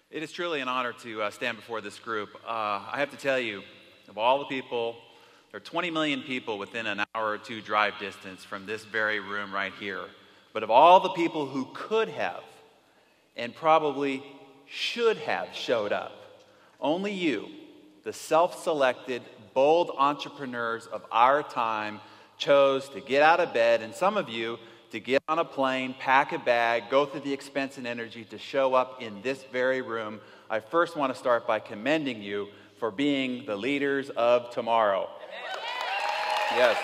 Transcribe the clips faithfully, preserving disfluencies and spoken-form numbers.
It is truly an honor to uh, stand before this group. Uh, I have to tell you, of all the people, there are twenty million people within an hour or two drive distance from this very room right here. But of all the people who could have and probably should have showed up, only you, the self-selected, bold entrepreneurs of our time, chose to get out of bed, and some of you to get on a plane, pack a bag, go through the expense and energy to show up in this very room. I first want to start by commending you for being the leaders of tomorrow. Yes.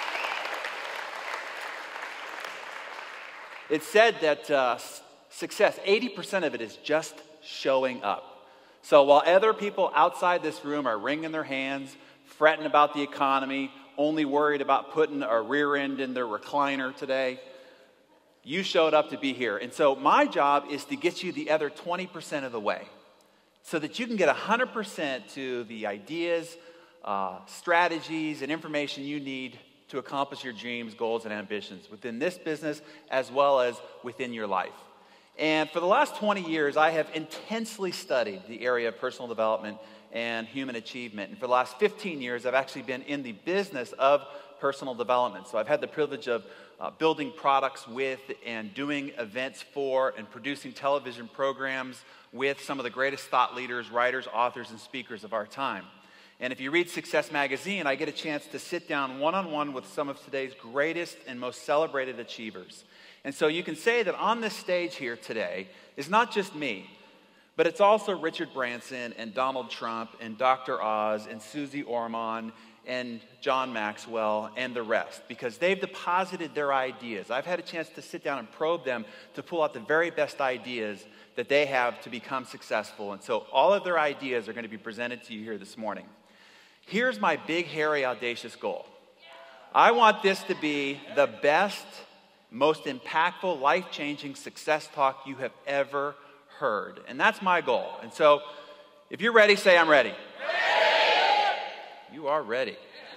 It's said that uh, success, eighty percent of it is just showing up. So while other people outside this room are wringing their hands, fretting about the economy, only worried about putting a rear end in their recliner today, you showed up to be here. And so my job is to get you the other twenty percent of the way so that you can get one hundred percent to the ideas, uh, strategies, and information you need to accomplish your dreams, goals, and ambitions within this business as well as within your life. And for the last twenty years, I have intensely studied the area of personal development and human achievement. And for the last fifteen years, I've actually been in the business of personal development. So I've had the privilege of uh, building products with and doing events for and producing television programs with some of the greatest thought leaders, writers, authors, and speakers of our time. And if you read Success Magazine, I get a chance to sit down one-on-one with some of today's greatest and most celebrated achievers. And so you can say that on this stage here today is not just me, but it's also Richard Branson and Donald Trump and Doctor Oz and Suze Orman and John Maxwell and the rest, because they've deposited their ideas. I've had a chance to sit down and probe them to pull out the very best ideas that they have to become successful. And so all of their ideas are going to be presented to you here this morning. Here's my big, hairy, audacious goal. I want this to be the best, most impactful, life-changing success talk you have ever heard. And that's my goal. And so, if you're ready, say, I'm ready. Ready! You are ready.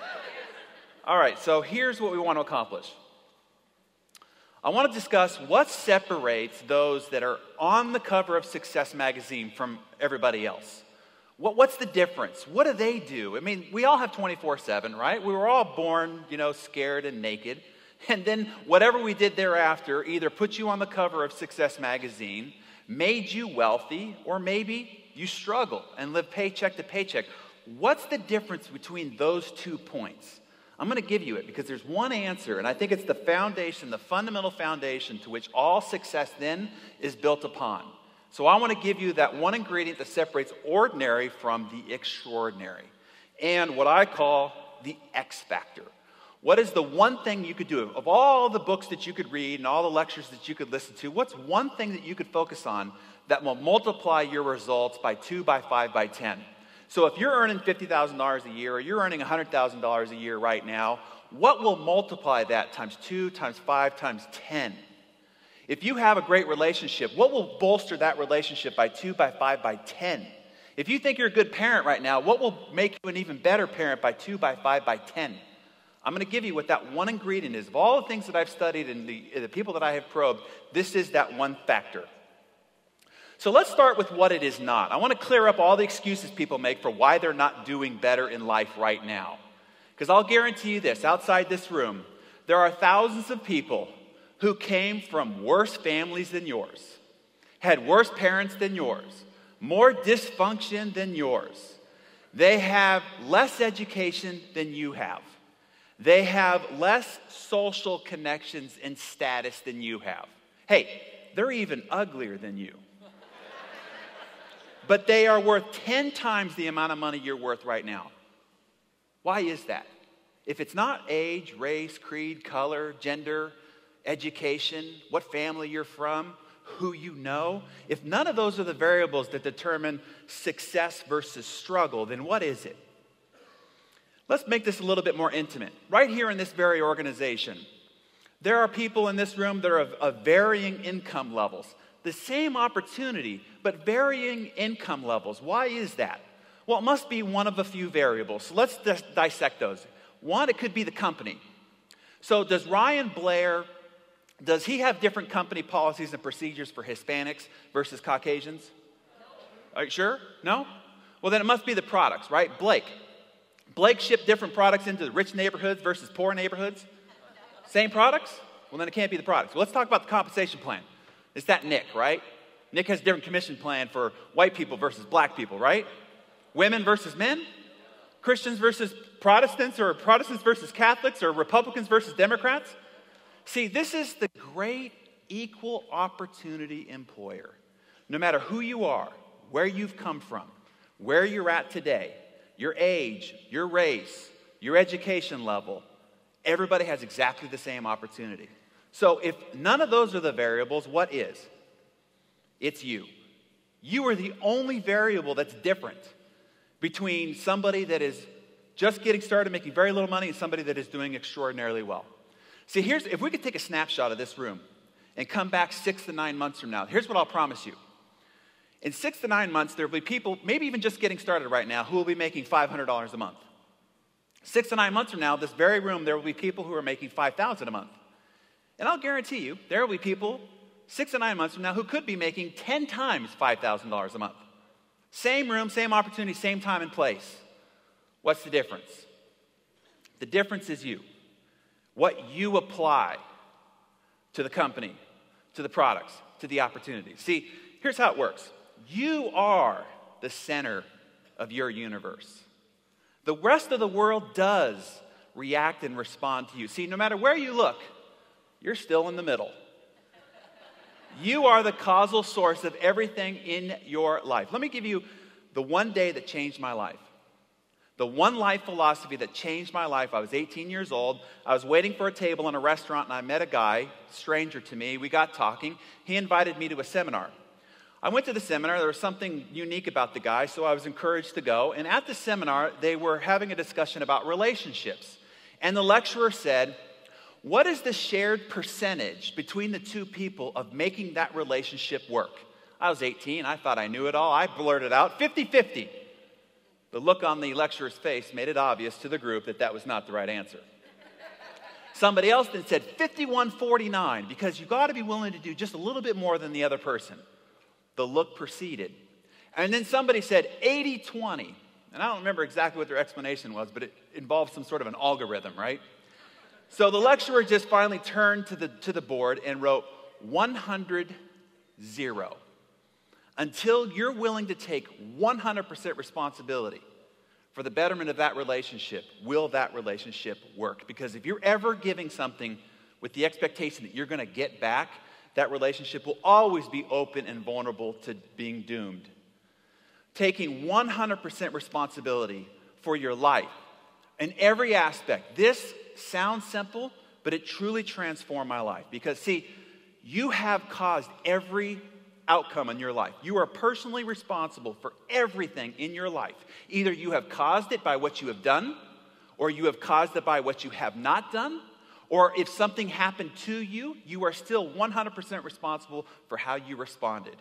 All right, so here's what we want to accomplish. I want to discuss what separates those that are on the cover of Success Magazine from everybody else. What, what's the difference? What do they do? I mean, we all have twenty-four seven, right? We were all born, you know, scared and naked. And then whatever we did thereafter either put you on the cover of Success Magazine, made you wealthy, or maybe you struggle and live paycheck to paycheck. What's the difference between those two points? I'm going to give you it because there's one answer, and I think it's the foundation, the fundamental foundation to which all success then is built upon. So I want to give you that one ingredient that separates ordinary from the extraordinary, and what I call the X factor. What is the one thing you could do? Of all the books that you could read and all the lectures that you could listen to, what's one thing that you could focus on that will multiply your results by two, by five, by ten? So if you're earning fifty thousand dollars a year or you're earning one hundred thousand dollars a year right now, what will multiply that times two, times five, times ten? If you have a great relationship, what will bolster that relationship by two, by five, by ten? If you think you're a good parent right now, what will make you an even better parent by two, by five, by ten? I'm going to give you what that one ingredient is. Of all the things that I've studied and the, the people that I have probed, this is that one factor. So let's start with what it is not. I want to clear up all the excuses people make for why they're not doing better in life right now. Because I'll guarantee you this, outside this room, there are thousands of people who came from worse families than yours, had worse parents than yours, more dysfunction than yours. They have less education than you have. They have less social connections and status than you have. Hey, they're even uglier than you. But they are worth ten times the amount of money you're worth right now. Why is that? If it's not age, race, creed, color, gender, education, what family you're from, who you know, if none of those are the variables that determine success versus struggle, then what is it? Let's make this a little bit more intimate. Right here in this very organization, there are people in this room that are of, of varying income levels. The same opportunity, but varying income levels. Why is that? Well, it must be one of a few variables. So let's dis- dissect those. One, it could be the company. So does Ryan Blair, does he have different company policies and procedures for Hispanics versus Caucasians? Are you sure? No? Well, then it must be the products, right? Blake. Blake shipped different products into rich neighborhoods versus poor neighborhoods. Same products? Well, then it can't be the products. Well, let's talk about the compensation plan. It's that Nick, right? Nick has a different commission plan for white people versus black people, right? Women versus men? Christians versus Protestants, or Protestants versus Catholics, or Republicans versus Democrats? See, this is the great equal opportunity employer. No matter who you are, where you've come from, where you're at today, your age, your race, your education level, everybody has exactly the same opportunity. So if none of those are the variables, what is? It's you. You are the only variable that's different between somebody that is just getting started making very little money and somebody that is doing extraordinarily well. See, here's, if we could take a snapshot of this room and come back six to nine months from now, here's what I'll promise you. In six to nine months, there will be people, maybe even just getting started right now, who will be making five hundred dollars a month. Six to nine months from now, this very room, there will be people who are making five thousand dollars a month. And I'll guarantee you, there will be people six to nine months from now who could be making ten times five thousand dollars a month. Same room, same opportunity, same time and place. What's the difference? The difference is you. What you apply to the company, to the products, to the opportunities. See, here's how it works. You are the center of your universe. The rest of the world does react and respond to you. See, no matter where you look, you're still in the middle. You are the causal source of everything in your life. Let me give you the one day that changed my life. The one life philosophy that changed my life. I was eighteen years old. I was waiting for a table in a restaurant, and I met a guy, stranger to me. We got talking. He invited me to a seminar. I went to the seminar. There was something unique about the guy, so I was encouraged to go. And at the seminar, they were having a discussion about relationships. And the lecturer said, what is the shared percentage between the two people of making that relationship work? I was eighteen. I thought I knew it all. I blurted out fifty-fifty. The look on the lecturer's face made it obvious to the group that that was not the right answer. Somebody else then said fifty-one forty-nine, because you've got to be willing to do just a little bit more than the other person. The look proceeded. And then somebody said eighty twenty. And I don't remember exactly what their explanation was, but it involved some sort of an algorithm, right? So the lecturer just finally turned to the, to the board and wrote one hundred zero. Until you're willing to take one hundred percent responsibility for the betterment of that relationship, will that relationship work? Because if you're ever giving something with the expectation that you're going to get back, that relationship will always be open and vulnerable to being doomed. Taking one hundred percent responsibility for your life in every aspect. This sounds simple, but it truly transformed my life. Because, see, you have caused every outcome in your life. You are personally responsible for everything in your life. Either you have caused it by what you have done, or you have caused it by what you have not done, or if something happened to you, you are still one hundred percent responsible for how you responded.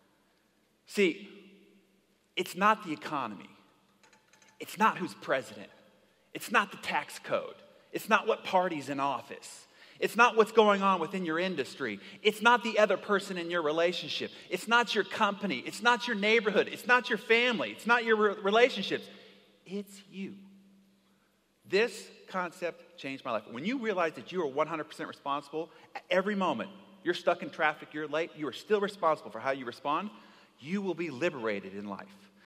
See, it's not the economy. It's not who's president. It's not the tax code. It's not what party's in office. It's not what's going on within your industry. It's not the other person in your relationship. It's not your company. It's not your neighborhood. It's not your family. It's not your re- relationships. It's you. This concept changed my life. When you realize that you are one hundred percent responsible at every moment, you're stuck in traffic, you're late, you are still responsible for how you respond, you will be liberated in life.